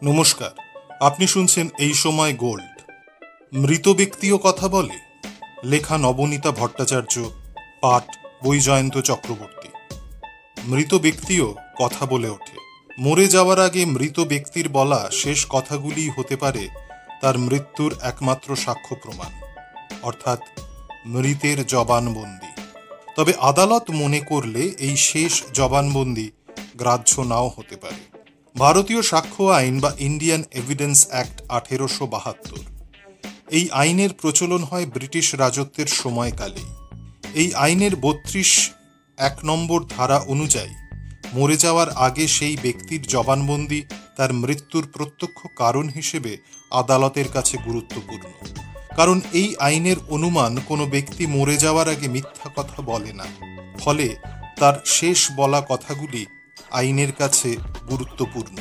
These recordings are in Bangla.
নমস্কার, আপনি শুনছেন এই সময় গোল্ড। মৃত ব্যক্তিও কথা বলে, লেখা নবনীতা ভট্টাচার্য, পাঠ বৈজয়ন্ত চক্রবর্তী। মৃত ব্যক্তিও কথা বলে ওঠে। মরে যাওয়ার আগে মৃত ব্যক্তির বলা শেষ কথাগুলিই হতে পারে তার মৃত্যুর একমাত্র সাক্ষ্য প্রমাণ, অর্থাৎ মৃতের জবানবন্দি। তবে আদালত মনে করলে এই শেষ জবানবন্দি গ্রাহ্য নাও হতে পারে। ভারতীয় সাক্ষ্য আইন বা ইন্ডিয়ান এভিডেন্স অ্যাক্ট 1872, এই আইনের প্রচলন হয় ব্রিটিশ রাজত্বের সময়কালেই। এই আইনের 32(1) নম্বর ধারা অনুযায়ী মরে যাওয়ার আগে সেই ব্যক্তির জবানবন্দি তার মৃত্যুর প্রত্যক্ষ কারণ হিসেবে আদালতের কাছে গুরুত্বপূর্ণ। কারণ এই আইনের অনুমান কোনো ব্যক্তি মরে যাওয়ার আগে মিথ্যা কথা বলে না, ফলে তার শেষ বলা কথাগুলি আইনের কাছে গুরুত্বপূর্ণ।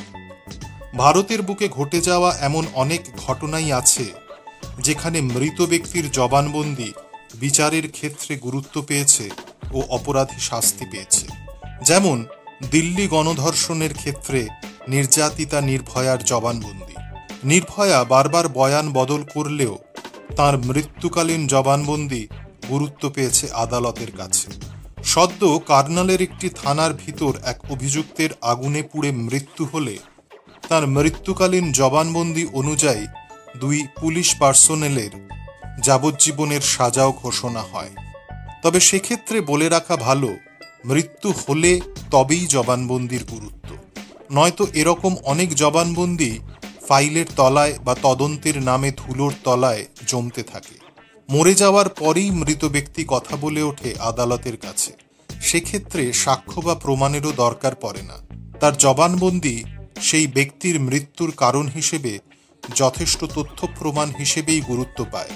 ভারতের বুকে ঘটে যাওয়া এমন অনেক ঘটনাই আছে যেখানে মৃত ব্যক্তির জবানবন্দি বিচারের ক্ষেত্রে গুরুত্ব পেয়েছে ও অপরাধী শাস্তি পেয়েছে। যেমন দিল্লি গণধর্ষণের ক্ষেত্রে নির্যাতিতা নির্ভয়ার জবানবন্দি। নির্ভয়া বারবার বয়ান বদল করলেও তার মৃত্যুকালীন জবানবন্দি গুরুত্ব পেয়েছে আদালতের কাছে। সদ্য কার্নালের একটি থানার ভিতর এক অভিযুক্তের আগুনে পুড়ে মৃত্যু হলে তার মৃত্যুকালীন জবানবন্দি অনুযায়ী 2 পুলিশ পার্সোনেলের যাবজ্জীবনের সাজাও ঘোষণা হয়। তবে সেক্ষেত্রে বলে রাখা ভালো, মৃত্যু হলে তবেই জবানবন্দির গুরুত্ব, নয়তো এরকম অনেক জবানবন্দি ফাইলের তলায় বা তদন্তের নামে ধুলোর তলায় জমতে থাকে। মরে যাওয়ার পরেই মৃত ব্যক্তি কথা বলে ওঠে আদালতের কাছে, সেক্ষেত্রে সাক্ষ্য বা প্রমাণেরও দরকার পড়ে না। তার জবানবন্দি সেই ব্যক্তির মৃত্যুর কারণ হিসেবে যথেষ্ট তথ্য প্রমাণ হিসেবেই গুরুত্ব পায়।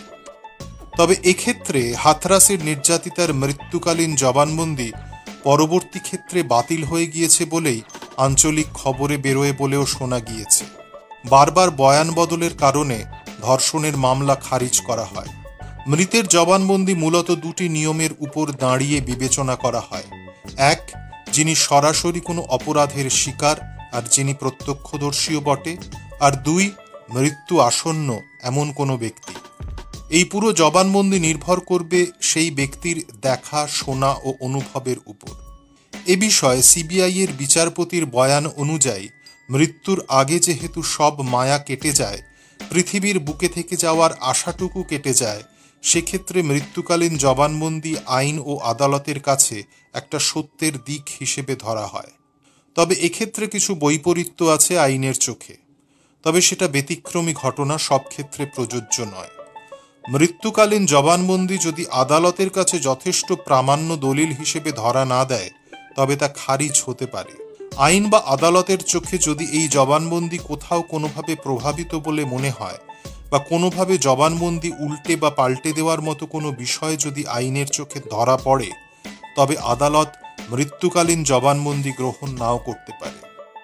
তবে এক্ষেত্রে হাথরাসের নির্যাতিতার মৃত্যুকালীন জবানবন্দি পরবর্তী ক্ষেত্রে বাতিল হয়ে গিয়েছে বলেই আঞ্চলিক খবরে বেরোয় বলেও শোনা গিয়েছে। বারবার বয়ান বদলের কারণে ধর্ষণের মামলা খারিজ করা হয়। মৃতের জবানবন্দি মূলত 2টি নিয়মের উপর দাঁড়িয়ে বিবেচনা করা হয়। 1, যিনি সরাসরি কোনো অপরাধের শিকার আর যিনি প্রত্যক্ষদর্শীও বটে, আর 2, মৃত্যু আসন্ন এমন কোনো ব্যক্তি। এই পুরো জবানবন্দি নির্ভর করবে সেই ব্যক্তির দেখা, শোনা ও অনুভবের উপর। এ বিষয়ে সিবিআই এর বিচারপতির বয়ান অনুযায়ী মৃত্যুর আগে যেহেতু সব মায়া কেটে যায়, পৃথিবীর বুকে থেকে যাওয়ার আশাটুকু কেটে যায়, সেক্ষেত্রে মৃত্যুকালীন জবানবন্দি আইন ও আদালতের কাছে একটা সত্যের দিক হিসেবে ধরা হয়। তবে এক্ষেত্রে কিছু বৈপরীত্য আছে আইনের চোখে, তবে সেটা ব্যতিক্রমী ঘটনা, সব ক্ষেত্রে প্রযোজ্য নয়। মৃত্যুকালীন জবানবন্দি যদি আদালতের কাছে যথেষ্ট প্রামাণ্য দলিল হিসেবে ধরা না দেয়, তবে তা খারিজ হতে পারে। আইন বা আদালতের চোখে যদি এই জবানবন্দি কোথাও কোনোভাবে প্রভাবিত বলে মনে হয়, বা কোনোভাবে জবানবন্দি উল্টে বা পাল্টে দেওয়ার মতো কোনো বিষয় যদি আইনের চোখে ধরা পড়ে, তবে আদালত মৃত্যুকালীন জবানবন্দি গ্রহণ নাও করতে পারে।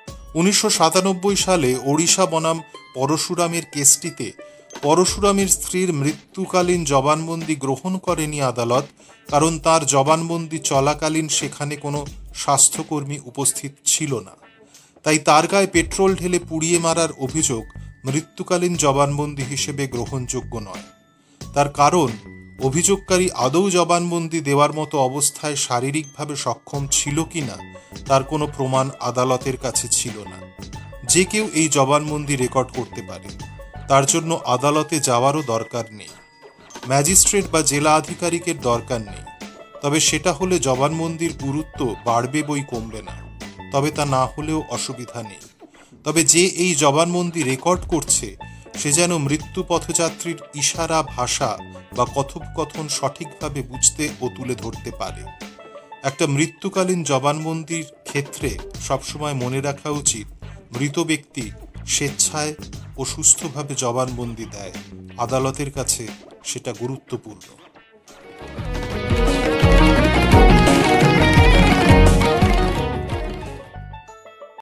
1997 সালে ওড়িশা বনাম পরশুরামের কেসটিতে পরশুরামের স্ত্রীর মৃত্যুকালীন জবানবন্দি গ্রহণ করেনি আদালত, কারণ তার জবানবন্দি চলাকালীন সেখানে কোনো স্বাস্থ্যকর্মী উপস্থিত ছিল না। তাই তার গায়ে পেট্রোল ঢেলে পুড়িয়ে মারার অভিযোগ মৃত্যুকালীন জবানবন্দি হিসেবে গ্রহণযোগ্য নয়। তার কারণ, অভিযোগকারী আদৌ জবানবন্দি দেওয়ার মতো অবস্থায় শারীরিকভাবে সক্ষম ছিল কিনা তার কোনো প্রমাণ আদালতের কাছে ছিল না। যে কেউ এই জবানবন্দি রেকর্ড করতে পারে, তার জন্য আদালতে যাওয়ারও দরকার নেই, ম্যাজিস্ট্রেট বা জেলা আধিকারিকের দরকার নেই। তবে সেটা হলে জবানবন্দির গুরুত্ব বাড়বে বই কমবে না, তবে তা না হলেও অসুবিধা নেই। তবে যে এই জবানবন্দি রেকর্ড করছে, সে যেন মৃত্যু পথযাত্রীর ইশারা ভাষা বা কথোপকথন সঠিকভাবে বুঝতে ও তুলে ধরতে পারে। একটা মৃত্যুকালীন জবানবন্দির ক্ষেত্রে সবসময় মনে রাখা উচিত, মৃত ব্যক্তি স্বেচ্ছায় ও সুস্থভাবে জবানবন্দি দেয়, আদালতের কাছে সেটা গুরুত্বপূর্ণ।